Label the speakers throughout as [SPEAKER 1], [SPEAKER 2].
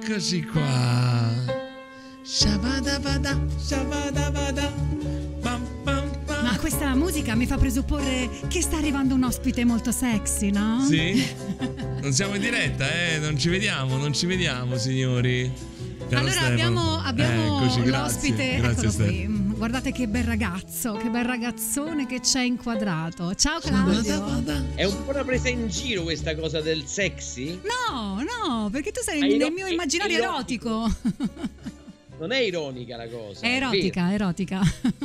[SPEAKER 1] Eccoci qua. Shabadabada, shabadabada.
[SPEAKER 2] Ma questa musica mi fa presupporre che sta arrivando un ospite molto sexy, no?
[SPEAKER 1] Sì? Non siamo in diretta, non ci vediamo, signori. Caro
[SPEAKER 2] allora
[SPEAKER 1] Stefano.
[SPEAKER 2] abbiamo
[SPEAKER 1] Eccoci,
[SPEAKER 2] l'ospite,
[SPEAKER 1] grazie
[SPEAKER 2] eccolo
[SPEAKER 1] Stefano.
[SPEAKER 2] qui. Guardate che bel ragazzo, che bel ragazzone che c'è inquadrato. Ciao Claudio.
[SPEAKER 3] È un po' una presa in giro questa cosa del sexy?
[SPEAKER 2] No, perché tu sei nel mio immaginario erotico.
[SPEAKER 3] Non è ironica la cosa.
[SPEAKER 2] È erotica.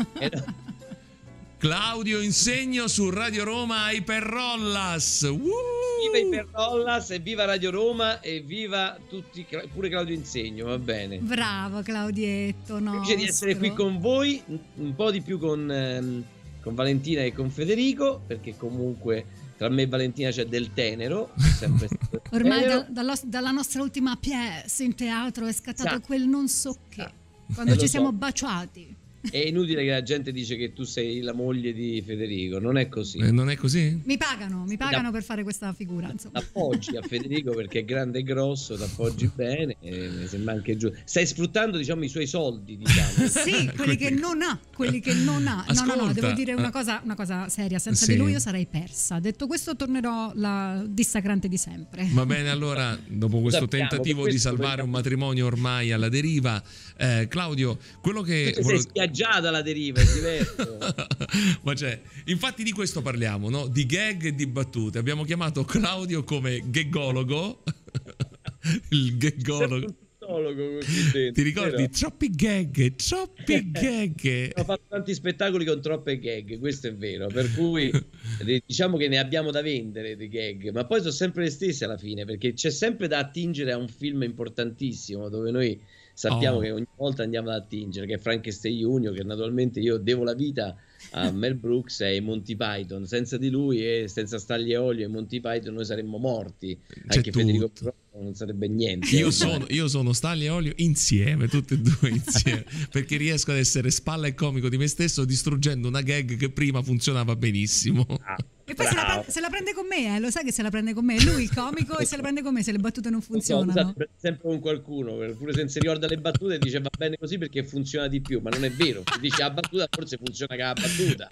[SPEAKER 1] Claudio Insegno su Radio Roma Iperrollas.
[SPEAKER 3] Viva Iperrollas e viva Radio Roma e viva tutti, pure Claudio Insegno, va bene.
[SPEAKER 2] Bravo Claudietto, no.
[SPEAKER 3] Felice di essere qui con voi, un po' di più con Valentina e con Federico, perché comunque tra me e Valentina c'è del tenero. Sempre
[SPEAKER 2] ormai
[SPEAKER 3] tenero.
[SPEAKER 2] dalla nostra ultima pièce in teatro è scattato
[SPEAKER 3] Esatto.
[SPEAKER 2] quel non so che, quando ci siamo baciati.
[SPEAKER 3] È inutile che la gente dice che tu sei la moglie di Federico, non è così.
[SPEAKER 1] Non è così?
[SPEAKER 2] Mi pagano per fare questa figura, insomma.
[SPEAKER 3] T'appoggi a Federico perché è grande e grosso, t'appoggi bene, mi sembra anche giusto. Stai sfruttando, diciamo, i suoi soldi, diciamo.
[SPEAKER 2] Sì, quelli che non ha.
[SPEAKER 1] Ascolta.
[SPEAKER 2] No, devo dire una cosa seria, senza di lui io sarei persa. Detto questo tornerò la dissacrante di sempre.
[SPEAKER 1] Va bene, allora, dopo questo tentativo di salvare un matrimonio ormai alla deriva, Claudio, quello che...
[SPEAKER 3] sei spiaggiata alla deriva, è diverso.
[SPEAKER 1] Ma infatti di questo parliamo, no? Di gag e di battute. Abbiamo chiamato Claudio come gaggologo. Il gaggologo. Ti ricordi? Troppi gag.
[SPEAKER 3] Ho fatto tanti spettacoli con troppe gag, questo è vero, per cui diciamo che ne abbiamo da vendere di gag, ma poi sono sempre le stesse alla fine, perché c'è sempre da attingere a un film importantissimo dove noi sappiamo che ogni volta andiamo ad attingere, che è Frankenstein Junior, che naturalmente io devo la vita a Mel Brooks e Monty Python. Senza di lui e senza Stagli e Olio e Monty Python noi saremmo morti. Anche Federico non sarebbe niente.
[SPEAKER 1] Io sono Stagli e Olio insieme, tutti e due insieme, perché riesco ad essere spalla e comico di me stesso distruggendo una gag che prima funzionava benissimo.
[SPEAKER 2] E poi se la prende con me, lo sai che se la prende con me, lui il comico, e se la prende con me se le battute non funzionano.
[SPEAKER 3] Sempre con qualcuno, pure se non si ricorda le battute dice va bene così perché funziona di più, ma non è vero. Dice la battuta forse funziona che la battuta.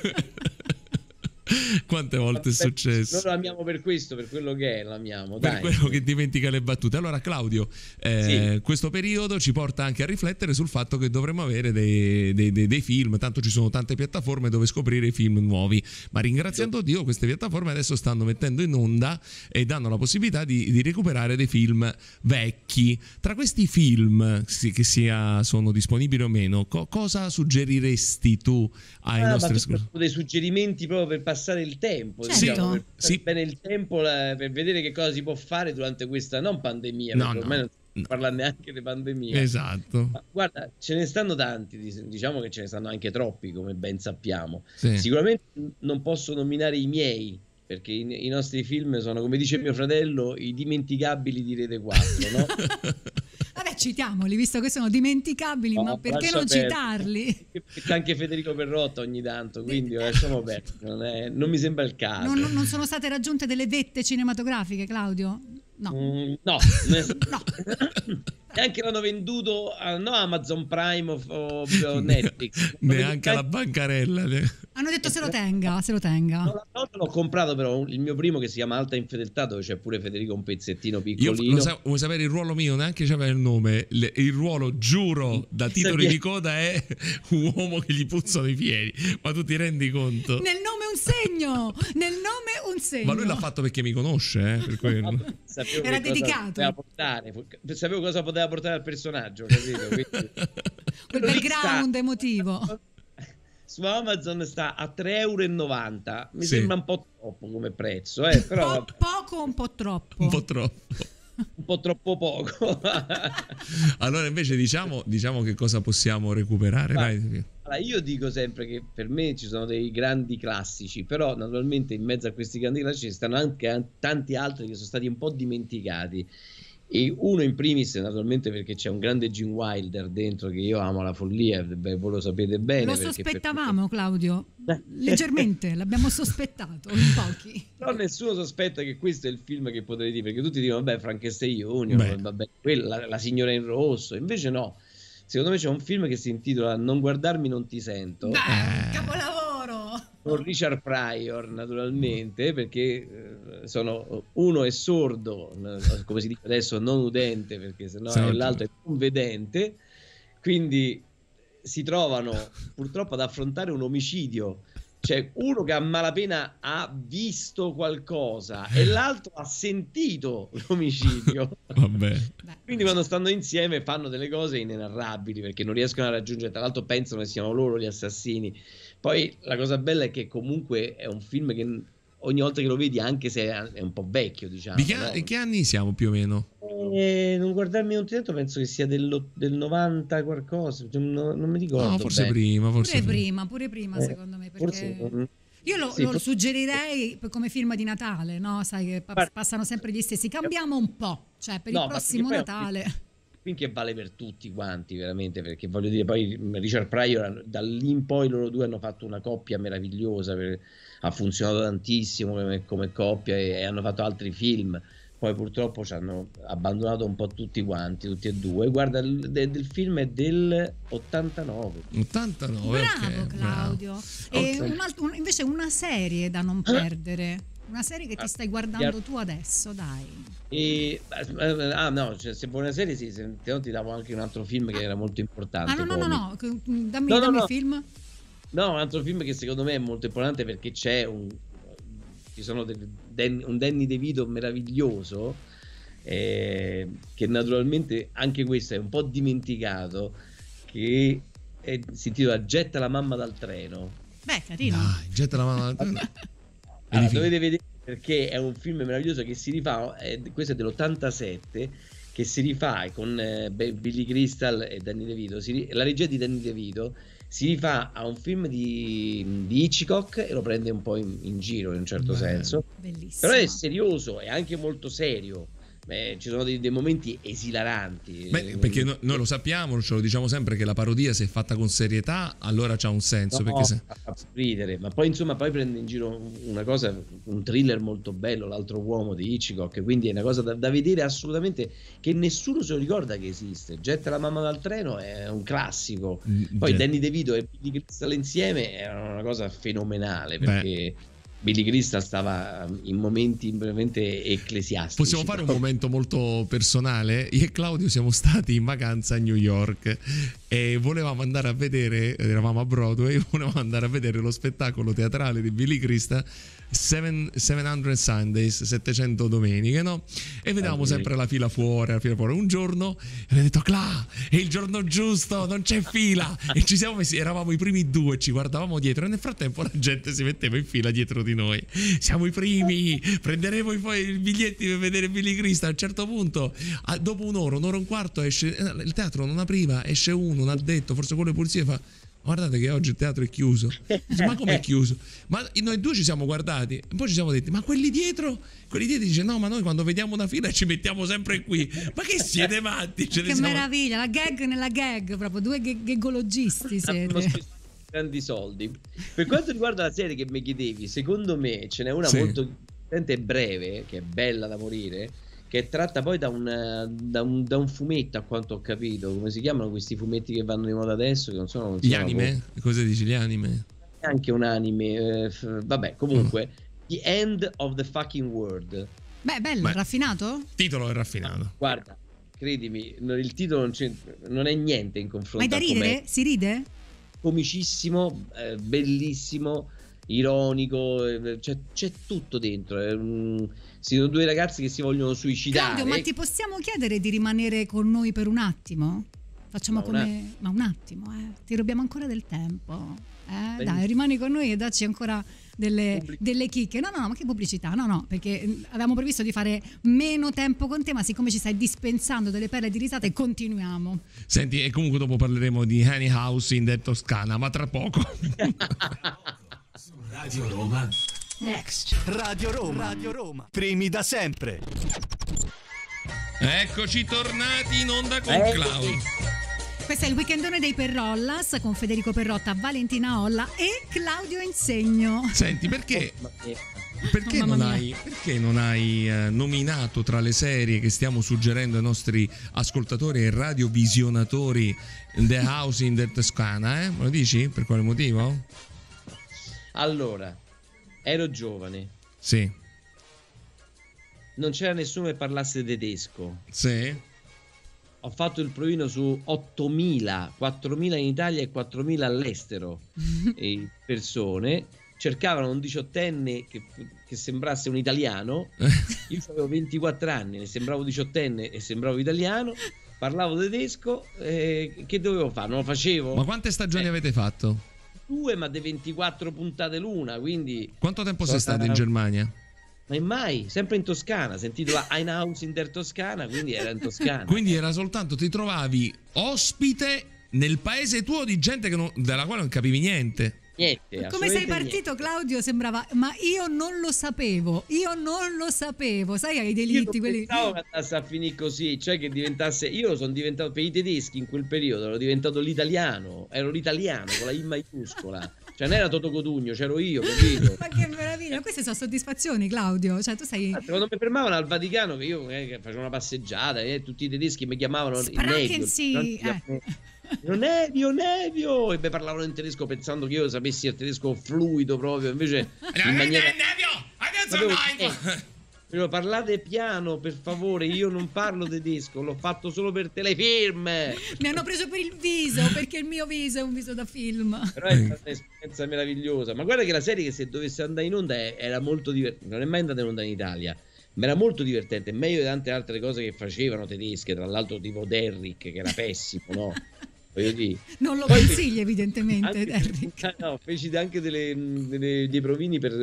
[SPEAKER 1] Quante volte è successo?
[SPEAKER 3] Noi lo amiamo per questo, per quello che è, lo amiamo.
[SPEAKER 1] Per quello che dimentica le battute. Allora Claudio, questo periodo ci porta anche a riflettere sul fatto che dovremmo avere dei film, tanto ci sono tante piattaforme dove scoprire i film nuovi, ma ringraziando Dio queste piattaforme adesso stanno mettendo in onda e danno la possibilità di recuperare dei film vecchi. Tra questi film che sono disponibili o meno, cosa suggeriresti tu ai nostri ascoltatori?
[SPEAKER 3] Dei suggerimenti proprio per passare il tempo, diciamo, per passare bene il tempo, per vedere che cosa si può fare durante questa non pandemia, perché ormai non si parla neanche di pandemia.
[SPEAKER 1] Esatto.
[SPEAKER 3] Ma guarda, ce ne stanno tanti, diciamo che ce ne stanno anche troppi, come ben sappiamo.
[SPEAKER 1] Sì.
[SPEAKER 3] Sicuramente non posso nominare i miei, perché i nostri film sono, come dice mio fratello, i dimenticabili di Rete 4, no?
[SPEAKER 2] Vabbè, citiamoli, visto che sono dimenticabili, ma perché non citarli?
[SPEAKER 3] C'è anche Federico Perrotta ogni tanto, quindi lasciamo perdere, non mi sembra il caso.
[SPEAKER 2] Non sono state raggiunte delle vette cinematografiche, Claudio? No.
[SPEAKER 3] No. Neanche l'hanno venduto a Amazon Prime o Netflix.
[SPEAKER 1] Neanche alla bancarella.
[SPEAKER 2] Hanno detto se lo tenga.
[SPEAKER 3] Una volta l'ho comprato, però il mio primo, che si chiama Alta Infedeltà, dove c'è pure Federico un pezzettino piccolino.
[SPEAKER 1] Vuoi sapere il ruolo mio? Neanche c'aveva il nome. Il ruolo, giuro, da titoli di coda è un uomo che gli puzzano i piedi. Ma tu ti rendi conto?
[SPEAKER 2] Nel nome un segno.
[SPEAKER 1] Ma lui l'ha fatto perché mi conosce, per quello.
[SPEAKER 2] Era dedicato.
[SPEAKER 3] Sapevo cosa poteva portare al personaggio, capito?
[SPEAKER 2] Quel background emotivo.
[SPEAKER 3] Su Amazon sta a 3,90 €. Mi sembra un po' troppo come prezzo, però
[SPEAKER 2] poco o un po' troppo?
[SPEAKER 1] Un po' troppo.
[SPEAKER 3] Un po' troppo poco.
[SPEAKER 1] Allora invece diciamo che cosa possiamo recuperare.
[SPEAKER 3] Allora, io dico sempre che per me ci sono dei grandi classici, però naturalmente in mezzo a questi grandi classici stanno anche tanti altri che sono stati un po' dimenticati. E uno in primis naturalmente perché c'è un grande Gene Wilder dentro, che io amo alla follia, beh, voi lo sapete bene.
[SPEAKER 2] Lo sospettavamo, Claudio, leggermente, l'abbiamo sospettato in pochi.
[SPEAKER 3] Però nessuno sospetta che questo è il film che potrei dire, perché tutti dicono vabbè Frankenstein Junior, vabbè, quella, la signora in rosso, invece no, secondo me c'è un film che si intitola Non guardarmi non ti sento.
[SPEAKER 2] Capolavoro!
[SPEAKER 3] Con Richard Pryor naturalmente, perché uno è sordo, come si dice adesso, non udente, perché sennò l'altro è non vedente, quindi si trovano purtroppo ad affrontare un omicidio. C'è uno che a malapena ha visto qualcosa e l'altro ha sentito l'omicidio.
[SPEAKER 1] Vabbè.
[SPEAKER 3] Quindi quando stanno insieme fanno delle cose inenarrabili, perché non riescono a raggiungere, tra l'altro pensano che siano loro gli assassini. Poi la cosa bella è che comunque è un film che ogni volta che lo vedi, anche se è un po' vecchio, diciamo.
[SPEAKER 1] Di che anni siamo più o meno?
[SPEAKER 3] Non guardarmi un tempo, penso che sia del 90 qualcosa, non mi ricordo.
[SPEAKER 1] No, forse prima,
[SPEAKER 2] pure prima secondo me, perché io lo suggerirei come film di Natale, no? Sai che passano sempre gli stessi, cambiamo un po', cioè per il prossimo Natale.
[SPEAKER 3] Che vale per tutti quanti veramente, perché voglio dire, poi Richard Pryor, da lì in poi loro due hanno fatto una coppia meravigliosa, ha funzionato tantissimo come coppia e hanno fatto altri film. Poi purtroppo ci hanno abbandonato un po' tutti quanti, tutti e due. Guarda, del film è del 89.
[SPEAKER 1] 89,
[SPEAKER 2] bravo,
[SPEAKER 1] okay,
[SPEAKER 2] Claudio. E invece una serie da non perdere, una serie che ti stai guardando tu adesso, dai.
[SPEAKER 3] No, cioè, se vuoi una serie sì, se no ti davo anche un altro film che era molto importante.
[SPEAKER 2] No, dammi film.
[SPEAKER 3] No, un altro film che secondo me è molto importante perché ci sono un Danny DeVito meraviglioso, che naturalmente anche questo è un po' dimenticato, che si intitola Getta la mamma dal treno.
[SPEAKER 2] Beh, carino.
[SPEAKER 1] Dai, Getta la mamma dal treno.
[SPEAKER 3] Allora, dovete vedere, perché è un film meraviglioso che si rifà, questo è dell'87, che si rifà con Billy Crystal e Danny DeVito, la regia di Danny DeVito si rifà a un film di Hitchcock e lo prende un po' in giro in un certo senso.
[SPEAKER 2] Bellissimo.
[SPEAKER 3] Però è serioso, è anche molto serio. Ci sono dei momenti esilaranti.
[SPEAKER 1] Perché noi lo sappiamo, ce lo diciamo sempre, che la parodia, se è fatta con serietà, allora c'ha un senso.
[SPEAKER 3] No,
[SPEAKER 1] perché
[SPEAKER 3] fa ridere, ma poi insomma poi prende in giro una cosa, un thriller molto bello, L'altro uomo di Hitchcock, quindi è una cosa da vedere assolutamente, che nessuno se lo ricorda che esiste. Getta la mamma dal treno è un classico. Poi Danny DeVito e Billy Crystal insieme è una cosa fenomenale, perché Billy Crystal stava in momenti veramente ecclesiastici.
[SPEAKER 1] Possiamo fare un momento molto personale? Io e Claudio siamo stati in vacanza a New York e volevamo andare a vedere, eravamo a Broadway, volevamo andare a vedere lo spettacolo teatrale di Billy Crystal 700 Sundays, 700 domeniche, no? E vedevamo sempre la fila fuori. Un giorno abbiamo detto: Cla, è il giorno giusto, non c'è fila. E ci siamo messi, eravamo i primi due, ci guardavamo dietro e nel frattempo la gente si metteva in fila dietro di noi. Siamo i primi, prenderemo poi i biglietti per vedere Billy Crystal. A un certo punto, dopo un'ora e un quarto, esce, il teatro non apriva, esce uno, un addetto, forse quello di polizia, fa: guardate che oggi il teatro è chiuso. Dice: ma come è chiuso? Ma noi due ci siamo guardati e poi ci siamo detti: ma quelli dietro? Dice: no, ma noi quando vediamo una fila ci mettiamo sempre qui. Ma che siete matti?
[SPEAKER 2] Che meraviglia, la gag nella gag, proprio due gaggologisti siete.
[SPEAKER 3] Grandi soldi. Per quanto riguarda la serie che mi chiedevi, secondo me ce n'è una molto divertente e breve, che è bella da morire, che è tratta poi da un fumetto, a quanto ho capito. Come si chiamano questi fumetti che vanno di moda adesso? Che non sono
[SPEAKER 1] gli anime? Cosa dici, gli anime?
[SPEAKER 3] È anche un anime, vabbè, comunque The End of the Fucking World.
[SPEAKER 2] Beh, bello, raffinato?
[SPEAKER 1] Il titolo è raffinato.
[SPEAKER 3] Guarda, credimi, il titolo non è niente in confronto.
[SPEAKER 2] Ma è da ridere? Si ride?
[SPEAKER 3] Comicissimo, bellissimo, ironico, c'è tutto dentro. Sono due ragazzi che si vogliono suicidare.
[SPEAKER 2] Claudio, ma ti possiamo chiedere di rimanere con noi per un attimo? Facciamo ma un attimo, ti rubiamo ancora del tempo. Dai, rimani con noi e dacci ancora delle chicche. No, ma che pubblicità? No, perché avevamo previsto di fare meno tempo con te, ma siccome ci stai dispensando delle perle di risate, continuiamo.
[SPEAKER 1] Senti, e comunque dopo parleremo di Honey House in the Toscana, ma tra poco.
[SPEAKER 4] Radio Roma Next. Radio Roma. Primi da sempre.
[SPEAKER 1] Eccoci tornati in onda con Claudio.
[SPEAKER 2] Questo è il weekendone dei Perrollas con Federico Perrotta, Valentina Olla e Claudio Insegno.
[SPEAKER 1] Senti, perché non hai nominato tra le serie che stiamo suggerendo ai nostri ascoltatori e radiovisionatori The House in the Toscana? Me lo dici? Per quale motivo?
[SPEAKER 3] Allora, ero giovane.
[SPEAKER 1] Sì.
[SPEAKER 3] Non c'era nessuno che parlasse tedesco.
[SPEAKER 1] Sì.
[SPEAKER 3] Ho fatto il provino su 8.000, 4.000 in Italia e 4.000 all'estero persone. Cercavano un diciottenne che sembrasse un italiano. Io avevo 24 anni, ne sembravo diciottenne e sembravo italiano. Parlavo tedesco, che dovevo fare? Non lo facevo.
[SPEAKER 1] Ma quante stagioni avete fatto?
[SPEAKER 3] 2, ma di 24 puntate l'una, quindi...
[SPEAKER 1] Quanto tempo sei stato in Germania?
[SPEAKER 3] Ma mai, sempre in Toscana, sentito la Ein Haus in der Toscana, quindi era in Toscana.
[SPEAKER 1] Quindi era soltanto, ti trovavi ospite nel paese tuo di gente della quale non capivi niente.
[SPEAKER 3] Niente.
[SPEAKER 2] Come sei partito, niente. Claudio, sembrava, ma io non lo sapevo, sai, ai delitti quelli.
[SPEAKER 3] Io pensavo che andasse a finire così, cioè che diventasse, io sono diventato, per i tedeschi in quel periodo ero diventato l'italiano, ero l'italiano con la I maiuscola. Cioè non era Toto Cotugno, c'ero io, capito?
[SPEAKER 2] Ma che meraviglia, queste sono soddisfazioni, Claudio. Cioè tu sei...
[SPEAKER 3] Quando mi fermavano al Vaticano, che io facevo una passeggiata, tutti i tedeschi mi chiamavano Nevio, e mi parlavano in tedesco pensando che io sapessi il tedesco fluido proprio, invece in maniera... Parlate piano, per favore, io non parlo tedesco, l'ho fatto solo per telefilm.
[SPEAKER 2] Mi hanno preso per il viso, perché il mio viso è un viso da film.
[SPEAKER 3] Però è stata un'esperienza meravigliosa. Ma guarda che la serie, che se dovesse andare in onda, era molto divertente. Non è mai andata in onda in Italia, ma era molto divertente, meglio di tante altre cose che facevano tedesche, tra l'altro tipo Derrick, che era pessimo, no?
[SPEAKER 2] Non lo consigli evidentemente, Derrick.
[SPEAKER 3] No, feci anche dei provini per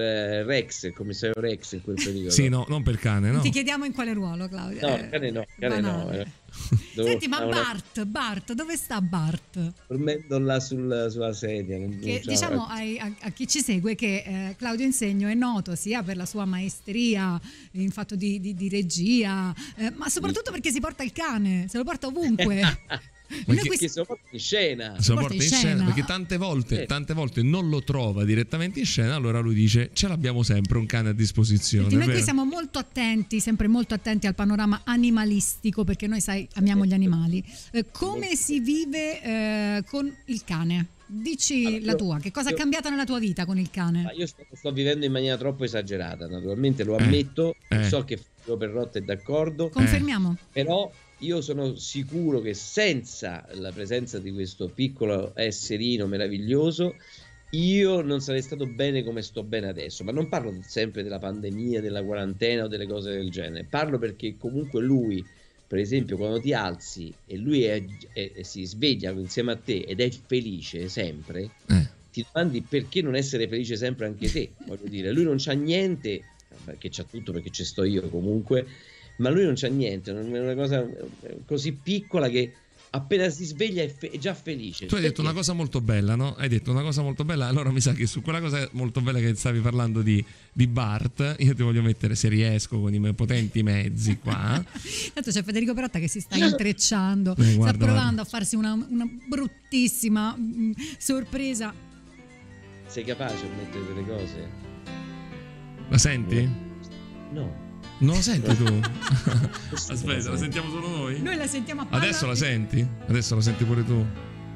[SPEAKER 3] Rex, il commissario Rex in quel periodo.
[SPEAKER 1] Sì, no, non per cane, no.
[SPEAKER 2] Ti chiediamo in quale ruolo, Claudio.
[SPEAKER 3] No, cane no.
[SPEAKER 2] Senti, ma Bart, dove sta Bart?
[SPEAKER 3] Dormendo là sulla sedia.
[SPEAKER 2] Diciamo a chi ci segue che Claudio Insegno è noto sia per la sua maestria in fatto di regia, ma soprattutto perché si porta il cane, se lo porta ovunque.
[SPEAKER 3] Perché se lo porta in scena.
[SPEAKER 1] Perché tante volte non lo trova direttamente in scena, allora lui dice ce l'abbiamo sempre un cane a disposizione.
[SPEAKER 2] Noi qui siamo molto attenti, sempre molto attenti al panorama animalistico, perché noi amiamo gli animali. Come si vive con il cane? Dici la tua, che cosa è cambiato nella tua vita con il cane?
[SPEAKER 3] Io sto vivendo in maniera troppo esagerata, naturalmente lo ammetto, so che Federico Perrotta è d'accordo.
[SPEAKER 2] Confermiamo.
[SPEAKER 3] Però io sono sicuro che senza la presenza di questo piccolo esserino meraviglioso io non sarei stato bene come sto bene adesso. Ma non parlo sempre della pandemia, della quarantena o delle cose del genere, parlo perché comunque lui, per esempio, quando ti alzi e lui si sveglia insieme a te ed è felice sempre, ti domandi perché non essere felice sempre anche te. Voglio dire, lui non c'ha niente, perché c'ha tutto, perché ci sto io comunque, ma lui non c'ha niente, non è una cosa così piccola che appena si sveglia è già felice.
[SPEAKER 1] Tu hai detto una cosa molto bella, no? Hai detto una cosa molto bella, allora mi sa che su quella cosa molto bella che stavi parlando di Bart, io ti voglio mettere, se riesco, con i miei potenti mezzi qua.
[SPEAKER 2] Tanto c'è Federico Perrotta che si sta intrecciando, sta provando a farsi una bruttissima sorpresa.
[SPEAKER 3] Sei capace a mettere delle cose?
[SPEAKER 1] La senti?
[SPEAKER 3] No.
[SPEAKER 1] Non lo senti tu? Aspetta, la sentiamo solo noi?
[SPEAKER 2] Noi la sentiamo a palla.
[SPEAKER 1] Adesso la senti? Adesso la senti pure tu?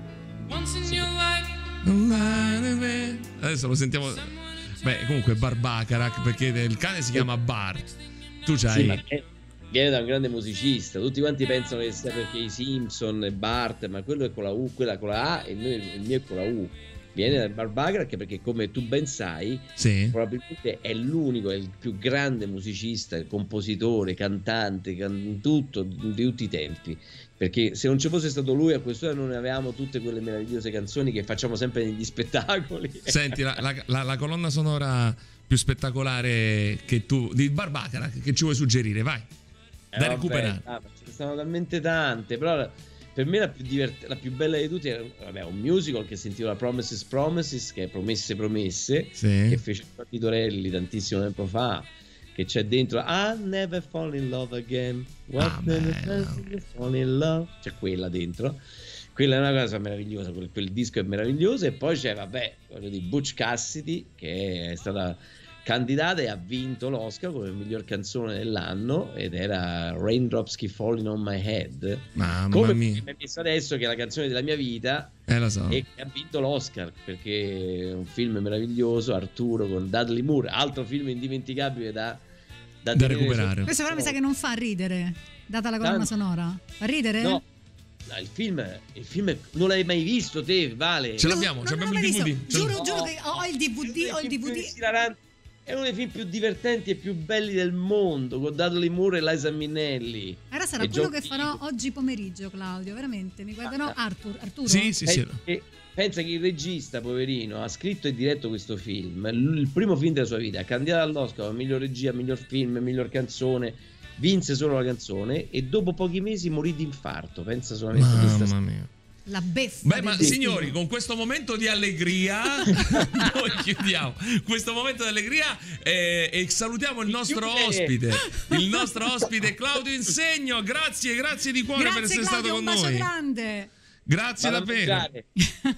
[SPEAKER 1] Adesso lo sentiamo. Beh, comunque Barbacarac, perché il cane si chiama Bart. Tu c'hai...
[SPEAKER 3] Sì, ma viene da un grande musicista. Tutti quanti pensano che sia perché i Simpson e Bart, ma quello è con la U, quella con la A e il mio è con la U. Viene da Barbacarac perché, come tu ben sai, probabilmente è l'unico, è il più grande musicista, compositore, cantante, tutto di tutti i tempi. Perché se non ci fosse stato lui, a quest'ora non avevamo tutte quelle meravigliose canzoni che facciamo sempre negli spettacoli.
[SPEAKER 1] Senti, la colonna sonora più spettacolare che tu di Barbacarac, che ci vuoi suggerire? Vai, da recuperare.
[SPEAKER 3] Ce ne stanno talmente tante, però per me la più bella di tutti è un musical che si intitola Promises, che è Promesse, che fece Tony Dorelli tantissimo tempo fa, che c'è dentro I never fall in love again, never fall in love, c'è quella dentro. Quella è una cosa meravigliosa, quel disco è meraviglioso. E poi c'è, vabbè, quello di Butch Cassidy, che è stata candidata e ha vinto l'Oscar come miglior canzone dell'anno, ed era Raindrops Keep Falling on My Head.
[SPEAKER 1] Mamma mia.
[SPEAKER 3] Mi è messo adesso, che è la canzone della mia vita,
[SPEAKER 1] lo so.
[SPEAKER 3] e che ha vinto l'Oscar, perché è un film meraviglioso, Arturo con Dudley Moore, altro film indimenticabile da
[SPEAKER 1] recuperare.
[SPEAKER 2] Questo però mi sa che non fa ridere, data la colonna sonora. Fa ridere?
[SPEAKER 3] No. Il film non l'hai mai visto te, Vale?
[SPEAKER 1] Ce l'abbiamo, abbiamo il DVD.
[SPEAKER 2] Giuro che ho il DVD.
[SPEAKER 3] È uno dei film più divertenti e più belli del mondo, con Dudley Moore e Liza Minnelli.
[SPEAKER 2] Sarà quello
[SPEAKER 3] John
[SPEAKER 2] che farò oggi pomeriggio, Claudio, veramente. Mi guarderò Arturo.
[SPEAKER 1] Sì.
[SPEAKER 3] Pensa che il regista, poverino, ha scritto e diretto questo film, il primo film della sua vita, è candidato all'Oscar, miglior regia, miglior film, miglior canzone, vinse solo la canzone e dopo pochi mesi morì di infarto. Pensa solamente a questa.
[SPEAKER 1] Mamma mia.
[SPEAKER 2] La beffa.
[SPEAKER 1] Beh, ma signori, con questo momento di allegria noi chiudiamo questo momento di allegria e salutiamo il nostro ospite, Claudio Insegno. Grazie di cuore per essere stato con noi.
[SPEAKER 2] Un bacio grande.
[SPEAKER 1] Grazie davvero.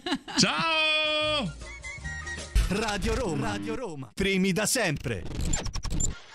[SPEAKER 1] Ciao.
[SPEAKER 4] Radio Roma, primi da sempre.